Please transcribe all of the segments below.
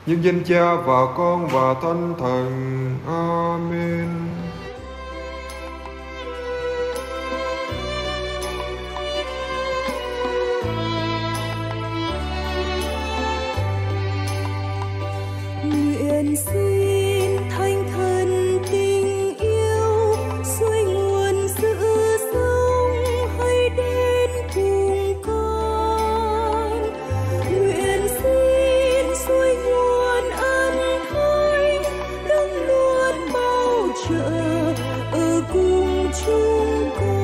nhân danh Cha và Con và Thánh Thần. Amen. Nguyện xin Thánh Thần tình yêu suối nguồn sự sống hãy đến cùng con. Nguyện xin suối nguồn ân thánh đấng luôn bao trợ ở cùng chúng con.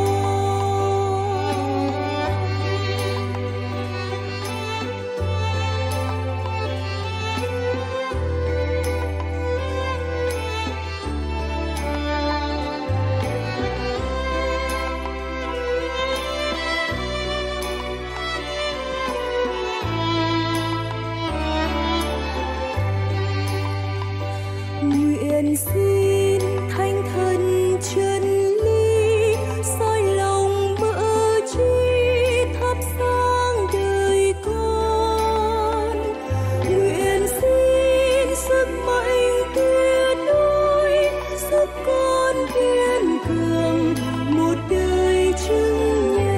Nguyện xin Thánh Thần chân lý soi lòng mở trí thắp sáng đời con. Nguyện xin sức mạnh tuyệt đối giúp con kiên cường một đời chứng nhân.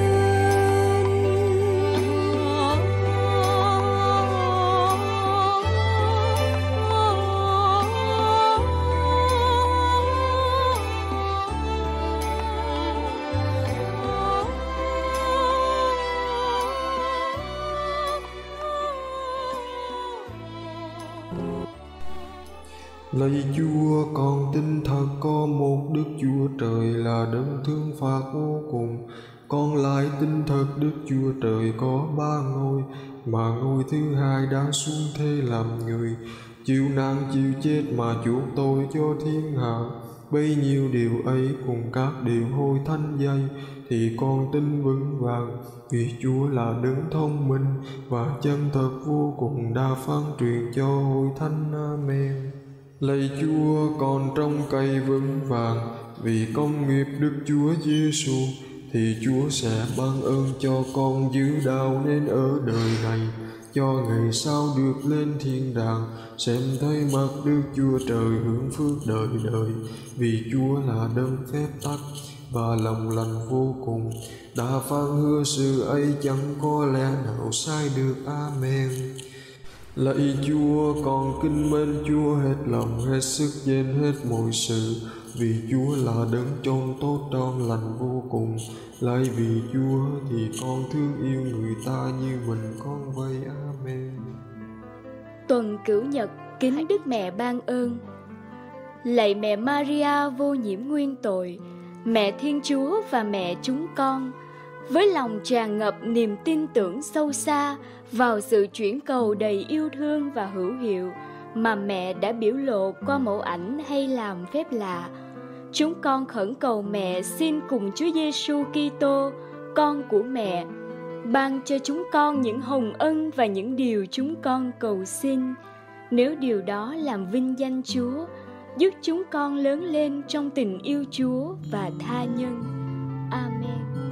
Lạy Chúa, con tin thật có một Đức Chúa Trời là đấng thương phạt vô cùng. Con lại tin thật Đức Chúa Trời có ba ngôi, mà ngôi thứ hai đã xuống thế làm người, chịu nạn chịu chết mà chuộc tội cho thiên hạ. Bấy nhiêu điều ấy cùng các điều hôi thánh dạy thì con tin vững vàng, vì Chúa là đấng thông minh và chân thật vô cùng đã phán truyền cho hôi thánh. Amen. Lạy Chúa, con trông cậy vững vàng vì công nghiệp Đức Chúa Giêsu, thì Chúa sẽ ban ơn cho con giữ đạo nên ở đời này, cho ngày sau được lên thiên đàng, xem thấy mặt Đức Chúa Trời hưởng phước đời đời. Vì Chúa là đấng phép tắc và lòng lành vô cùng, đã phán hứa sự ấy chẳng có lẽ nào sai được. Amen. Lạy Chúa, con kính mến Chúa hết lòng, hết sức trên hết mọi sự, vì Chúa là đấng chọn tốt trọn lành vô cùng. Lạy vì Chúa thì con thương yêu người ta như mình con vậy. Amen. Tuần Cửu Nhật kính Đức Mẹ ban ơn. Lạy mẹ Maria vô nhiễm nguyên tội, mẹ Thiên Chúa và mẹ chúng con, với lòng tràn ngập niềm tin tưởng sâu xa vào sự chuyển cầu đầy yêu thương và hữu hiệu mà mẹ đã biểu lộ qua mẫu ảnh hay làm phép lạ, chúng con khẩn cầu mẹ xin cùng Chúa Giêsu Kitô, con của mẹ, ban cho chúng con những hồng ân và những điều chúng con cầu xin. Nếu điều đó làm vinh danh Chúa, giúp chúng con lớn lên trong tình yêu Chúa và tha nhân. Amen.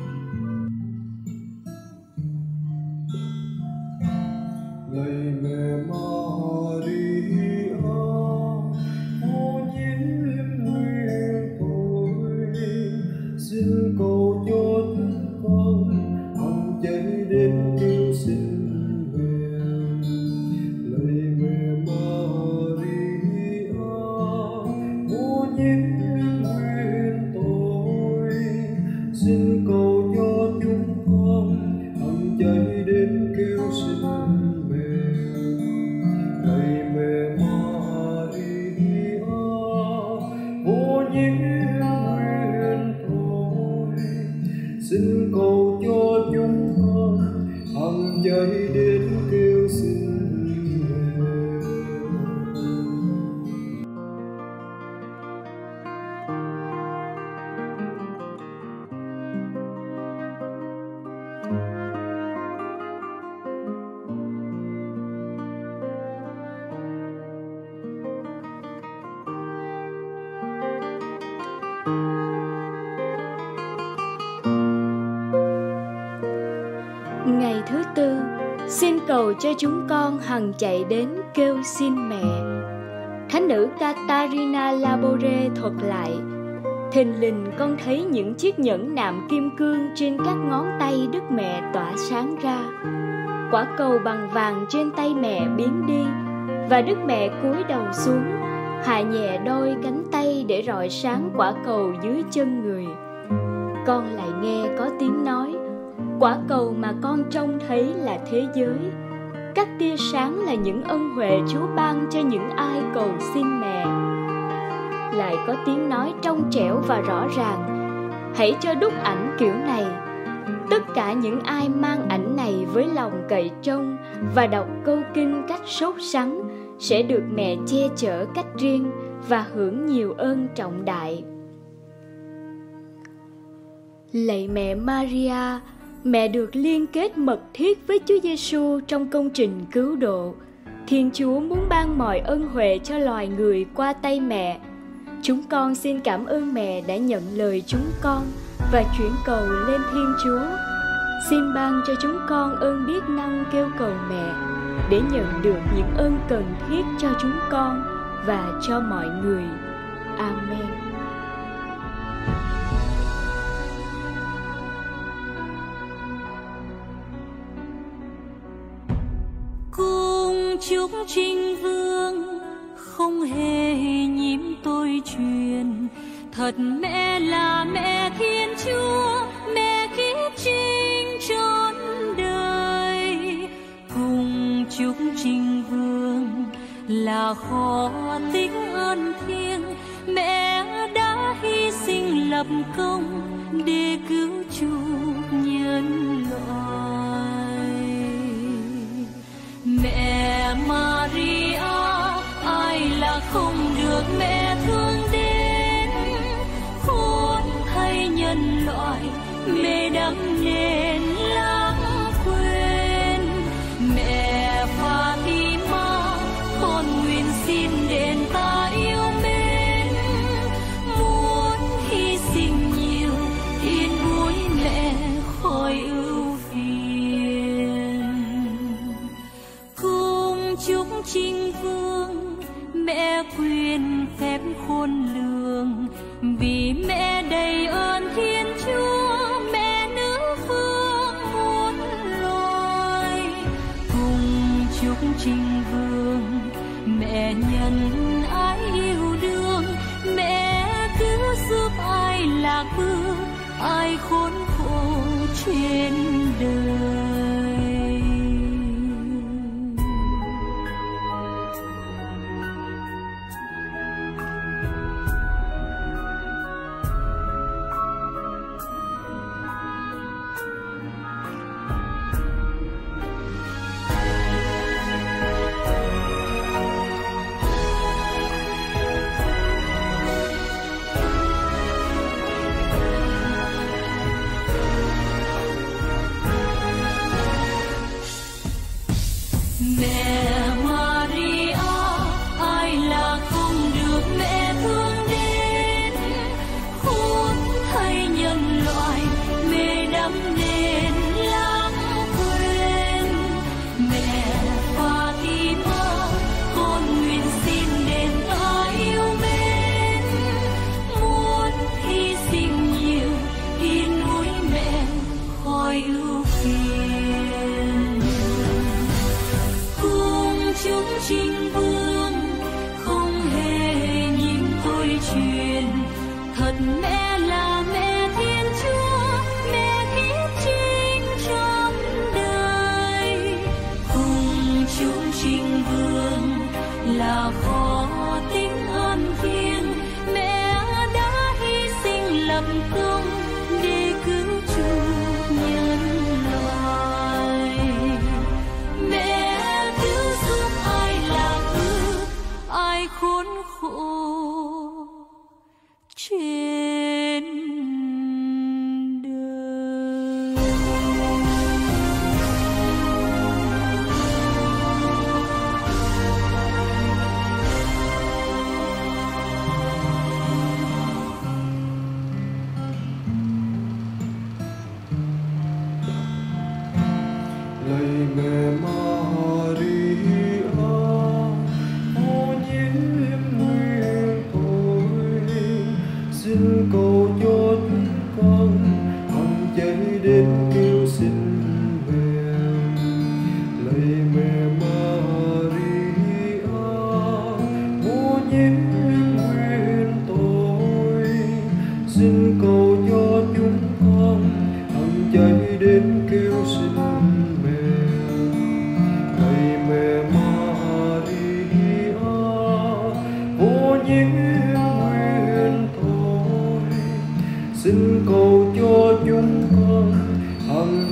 Lạy mẹ Maria, vô nhiễm nguyên tội, xin cầu cho chúng con hằng cháy đến cứu sinh nguyện. Lạy mẹ Maria, vô nhiễm nguyên tội, xin cầu cho chúng con hằng chạy đến kêu xin mẹ. Thánh nữ Catarina Labore thuật lại: thình lình con thấy những chiếc nhẫn nạm kim cương trên các ngón tay Đức Mẹ tỏa sáng ra. Quả cầu bằng vàng trên tay mẹ biến đi, và Đức Mẹ cúi đầu xuống, hạ nhẹ đôi cánh tay để rọi sáng quả cầu dưới chân người. Con lại nghe có tiếng nói: quả cầu mà con trông thấy là thế giới. Các tia sáng là những ân huệ Chúa ban cho những ai cầu xin mẹ. Lại có tiếng nói trong trẻo và rõ ràng: hãy cho đúc ảnh kiểu này. Tất cả những ai mang ảnh này với lòng cậy trông và đọc câu kinh cách sốt sắng sẽ được mẹ che chở cách riêng và hưởng nhiều ơn trọng đại. Lạy mẹ Maria, mẹ được liên kết mật thiết với Chúa Giêsu trong công trình cứu độ. Thiên Chúa muốn ban mọi ân huệ cho loài người qua tay mẹ. Chúng con xin cảm ơn mẹ đã nhận lời chúng con và chuyển cầu lên Thiên Chúa. Xin ban cho chúng con ơn biết năng kêu cầu mẹ để nhận được những ơn cần thiết cho chúng con và cho mọi người. Amen. Cung chúc Trinh Vương không hề nhím tôi truyền, thật mẹ là mẹ Thiên Chúa, mẹ kiếp trinh trọn đời. Cùng chúc Trinh Vương là kho tích ơn thiêng, mẹ đã hy sinh lập công để cứu chuộc nhân loại. Mẹ Maria, ai là không được mẹ thương đến, khốn thay nhân loại mẹ đắm nên lãng quên. Mẹ Fatima, con nguyện xin đền ta yêu mến, muốn hy sinh nhiều yên vui mẹ khỏi ưu phiền. Cùng chúc Trinh Vương mẹ quyền phép khôn lường, vì mẹ đầy ơn Thiên Chúa, mẹ nữ vương muôn loài. Cùng chúc Trinh Vương mẹ nhân ái yêu đương, mẹ cứu giúp ai lạc bước, ai khốn khổ trên đời. Lạy mẹ Maria,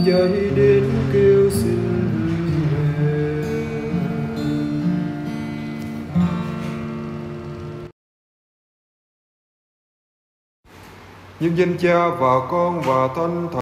dậy đến kêu xin mẹ. Nhân danh Cha và Con và Thánh Thần.